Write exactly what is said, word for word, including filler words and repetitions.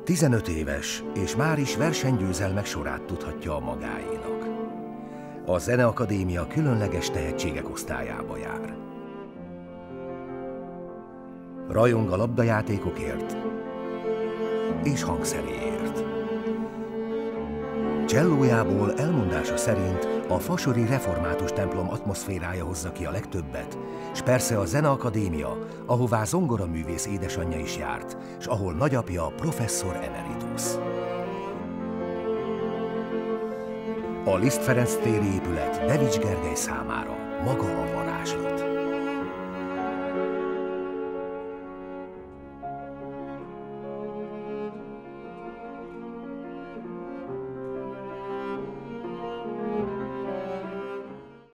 tizenöt éves, és már is versenygyőzelmek sorát tudhatja a magáénak. A Zeneakadémia különleges tehetségek osztályába jár. Rajong a labdajátékokért és hangszeréért. Csellójából elmondása szerint a fasori református templom atmoszférája hozza ki a legtöbbet, s persze a Zeneakadémia, ahová zongoraművész édesanyja is járt, s ahol nagyapja professzor emeritus. A Liszt Ferenc téri épület Devics Gergely számára maga a varázslat.